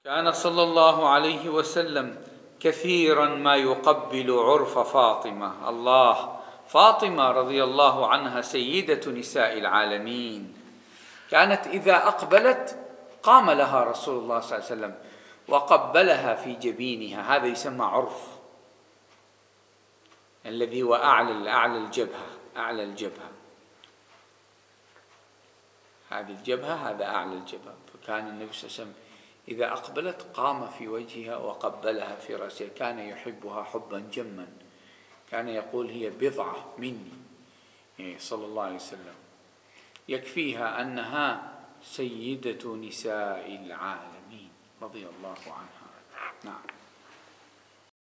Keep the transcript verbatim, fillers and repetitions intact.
كان صلى الله عليه وسلم كثيرا ما يقبل عرف فاطمة. الله، فاطمة رضي الله عنها سيدة نساء العالمين، كانت إذا أقبلت قام لها رسول الله صلى الله عليه وسلم وقبلها في جبينها. هذا يسمى عرف، الذي هو أعلى أعلى الجبهة، أعلى الجبهة، هذه الجبهة، هذا أعلى الجبهة. فكان النبي صلى الله عليه وسلم إذا أقبلت قام في وجهها وقبلها في رأسها. كان يحبها حبا جما، كان يقول هي بضعة مني صلى الله عليه وسلم. يكفيها أنها سيدة نساء العالمين رضي الله عنها. نعم.